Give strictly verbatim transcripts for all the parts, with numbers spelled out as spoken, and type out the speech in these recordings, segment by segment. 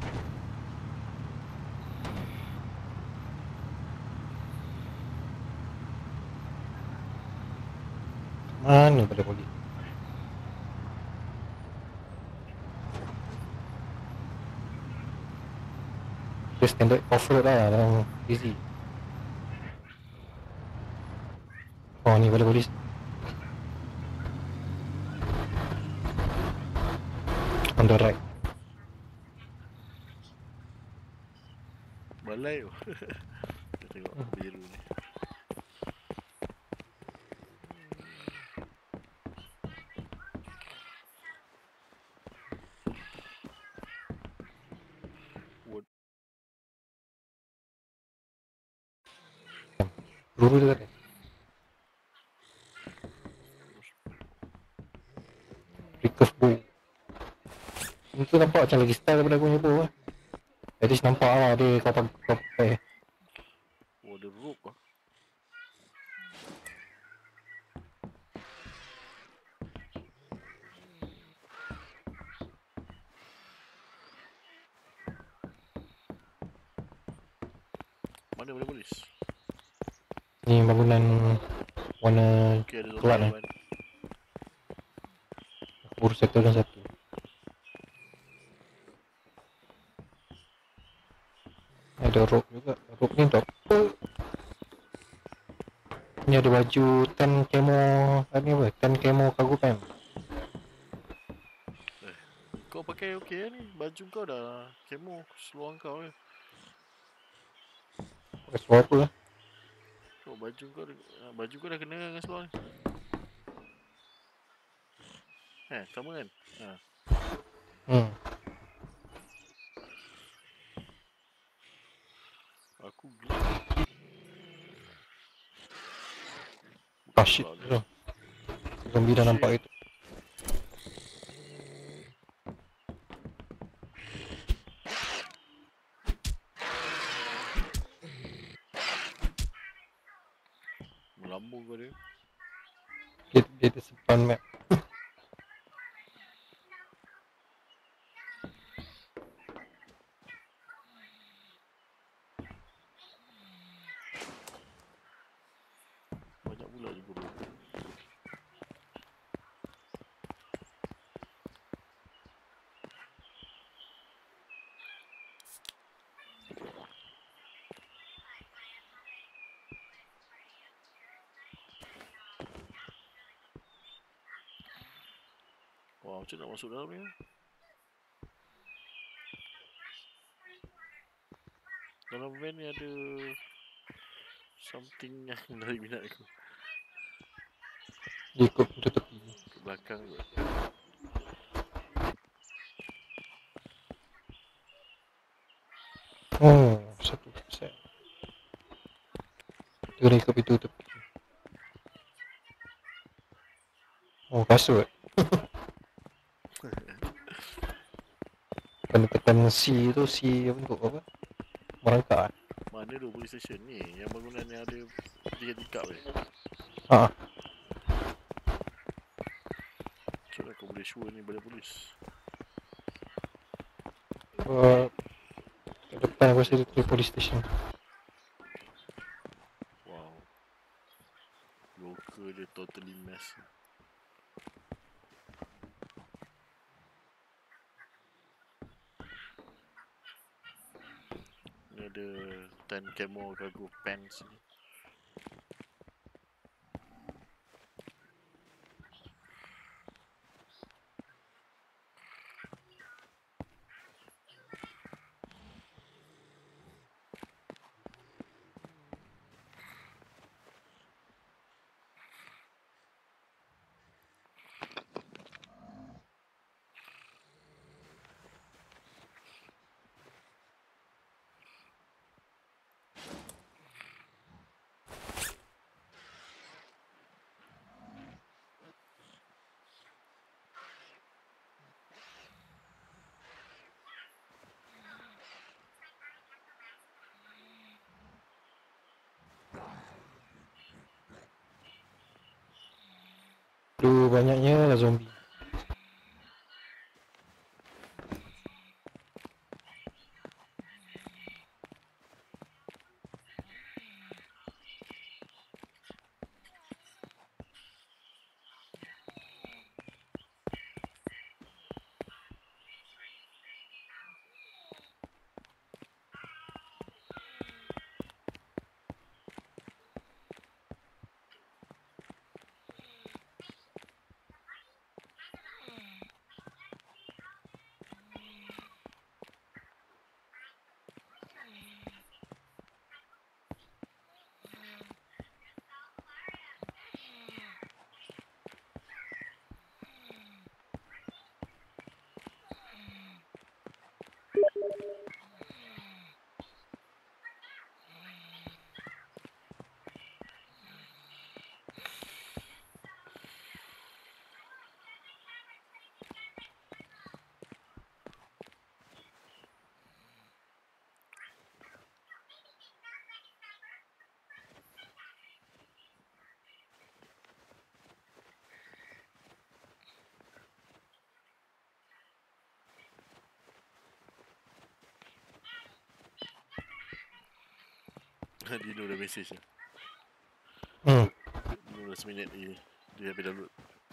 Mana pada polis? Dia standard off-road lah dalam easy. Oh ni pada polis. On the right. Balai tu. Kita tengok biru ni. Peluru dia tadi. Recurve bow. Itu nampak macam lagi style daripada aku punya bow lah. At least nampak lah dia kau pakai. Oh, ada rope lah. Mana boleh polis? Ni bangunan warna Okay, ada gelap ni. Aku baru settlekan satu. Ada rope juga. Rope ni untuk apa? Ni ada baju tan camo. Ni apa? Tan camo cargo pant. Eh, kau pakai okey ni. Baju kau dah camo seluar kau je. Pakai seluar apa lah? Kau baju kau dah, baju kau dah kena dengan seluar ni. Eh, sama kan? Ha. Hmm. Aku gelap. Ah shit. Zombie dah nampak itu. Melambung kau dia. Dia, dia ada simpan map. Banyak pula je guru. Wah, macam nak masuk dalam ni? Dalam van ni ada something yang dari minat aku. Dia ikut pintu tepi. Ke belakang kot. Oh, satu set. Dia kena ikut pintu tepi. Oh, kasut. Kena tekan C tu, C apa untuk apa? Merangkak. Mana tu police station ni? Yang bangunan yang ada tiga tingkap ni. Haa. Macam mana kau boleh sure ni pada polis? Uh, depan aku rasa dia police station. Wow. Local dia totally mess. Ni ada tan camo cargo pants ni. Tu banyaknya lah zombie. Dino dah message lah. Hmm. Dino dah seminit lagi. Dia habis download.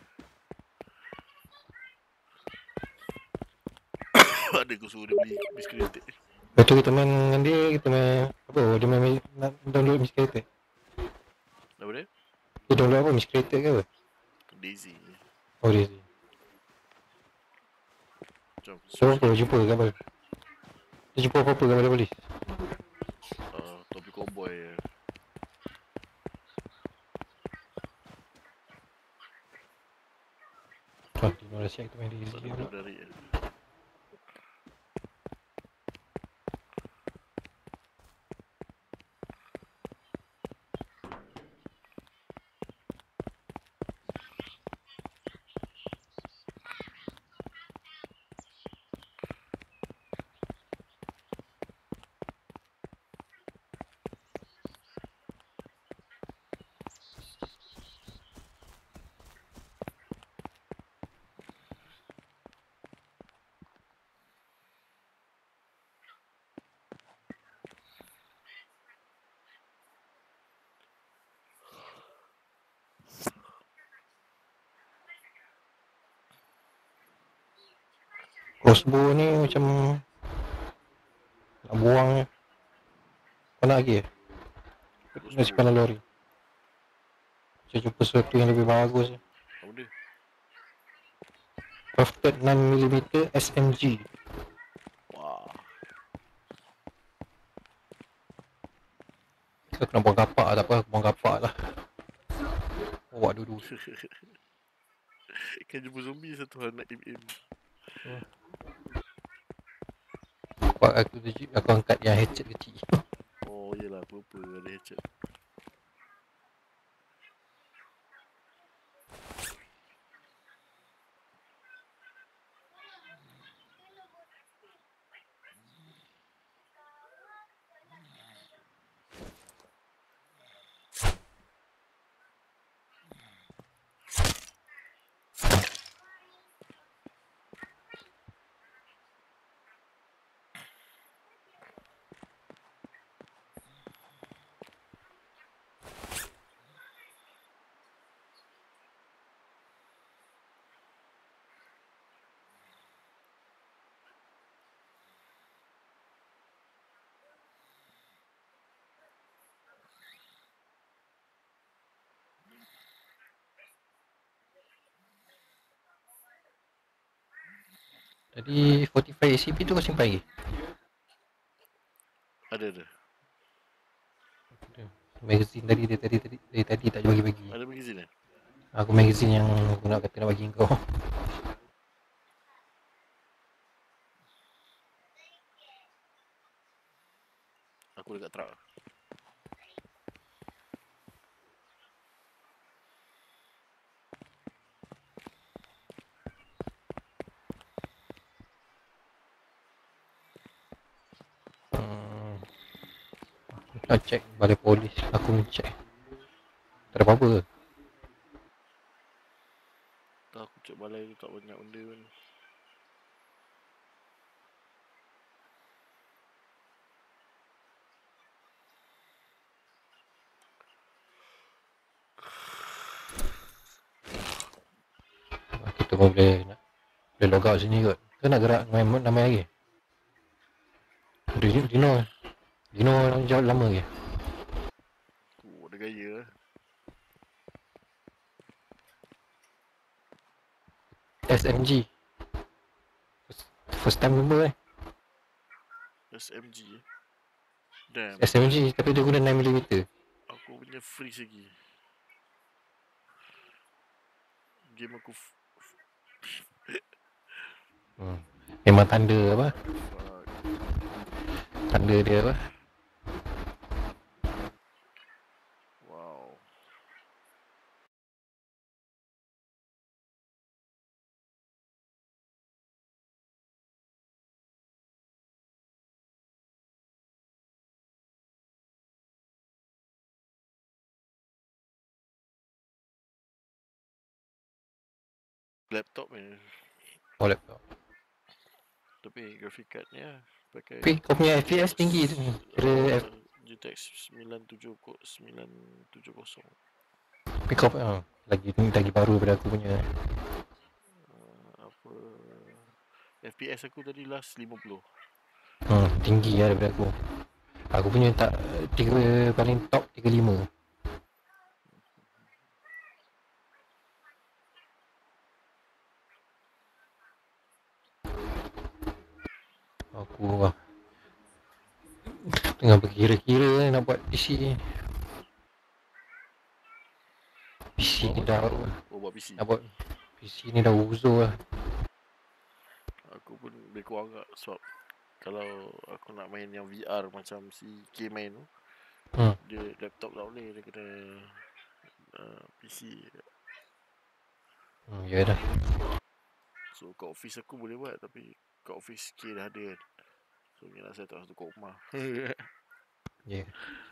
Ada aku suruh dia beli biskit. Lepas tu kita main dengan dia, kita main apa, dia main nak download Miscreated. Apa dia? Dia download apa, Miscreated ke apa? Daisy. Oh dia Jom. so apa, jumpa gambar. Dia jumpa apa-apa gambar dia polis. Uh, topi cowboy ya. Oh, dia nak siap kita main Daisy Tak ada pula. dari ya. Crossbow ni macam nak buang je. Kau nak lagi eh? Nak simpan dalam lori. Saya jumpa sesuatu yang lebih bagus je. Apa dia? Crafted enam milimeter S M G. Wah. Kita kena buang kapak tak apa, buang kapak lah. Bawa dulu. Kan jumpa zombie satu hal nak aim-aim. Kapak aku tu, aku angkat yang hatchet kecil. Oh yelah, aku lupa ada hatchet. Jadi empat puluh lima A C P tu kau simpan lagi? Ada ada. Magazine tadi, dia tadi, tadi, dia tadi tak bagi-bagi. Ada magazine eh? Aku magazine yang aku nak kata nak bagi kau. Aku dekat truck. Hmm. Aku nak check balai polis. Aku nak check. Tak ada apa-apa ke? Tak, aku cek balai tu tak banyak benda pun. Kita pun boleh nak boleh log out sini kot. Kita nak gerak main nama lagi. Dino Dino Dino jauh lama ke? Oh, ada gaya lah. S M G. First, first time jumpa eh. S M G eh. Damn. S M G tapi dia guna enam milimeter. Aku punya freeze lagi. Game aku f- Hmm. Memang tanda apa? fuck. Tanda dia apa? Wow. Laptop ni. Oh laptop. Tapi graphic card ni lah. Pakai Tapi kau punya F P S tinggi tu. Kira F- G T X sembilan tujuh kosong. Tapi kau uh, lagi lagi baru daripada aku punya. Uh, apa F P S aku tadi last lima puluh. Hmm, tinggi lah daripada aku. Aku punya tak tiga paling top tiga puluh lima. Aku lah tengah berkira-kira nak buat P C. P C ni dah Oh, buat P C. nak buat P C ni dah uzur lah. Aku pun lebih kurang agak sebab kalau aku nak main yang V R macam si K main tu, Hmm. dia laptop tak boleh, dia kena uh, P C. Hmm, ya dah. So kat office aku boleh buat, tapi kat office K dah ada kan. So ni nak set up satu kat rumah. Ya. Yeah.